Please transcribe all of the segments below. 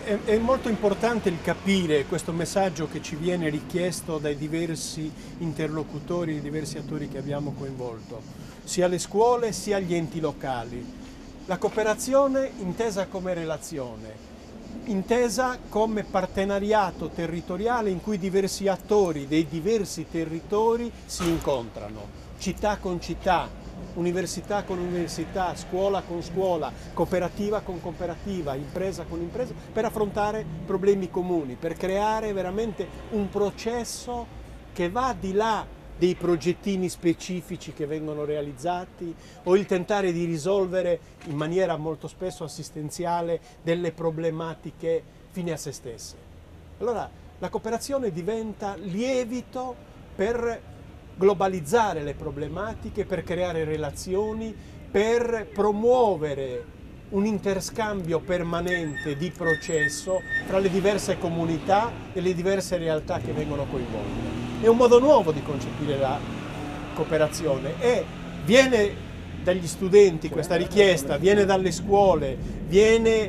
È molto importante il capire questo messaggio che ci viene richiesto dai diversi interlocutori, dai diversi attori che abbiamo coinvolto, sia le scuole sia gli enti locali. La cooperazione intesa come relazione, intesa come partenariato territoriale in cui diversi attori dei diversi territori si incontrano, città con città, università con università, scuola con scuola, cooperativa con cooperativa, impresa con impresa, per affrontare problemi comuni, per creare veramente un processo che va di là dei progettini specifici che vengono realizzati o il tentare di risolvere in maniera molto spesso assistenziale delle problematiche fine a se stesse. Allora la cooperazione diventa lievito per globalizzare le problematiche, per creare relazioni, per promuovere un interscambio permanente di processo tra le diverse comunità e le diverse realtà che vengono coinvolte. È un modo nuovo di concepire la cooperazione e viene dagli studenti questa richiesta, viene dalle scuole, viene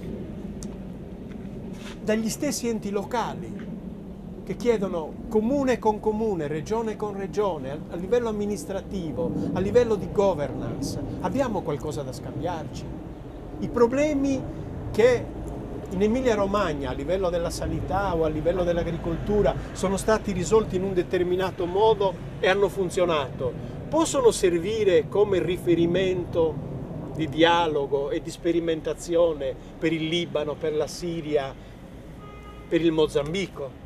dagli stessi enti locali che chiedono comune con comune, regione con regione, a livello amministrativo, a livello di governance. Abbiamo qualcosa da scambiarci. I problemi che in Emilia-Romagna a livello della sanità o a livello dell'agricoltura sono stati risolti in un determinato modo e hanno funzionato, possono servire come riferimento di dialogo e di sperimentazione per il Libano, per la Siria, per il Mozambico?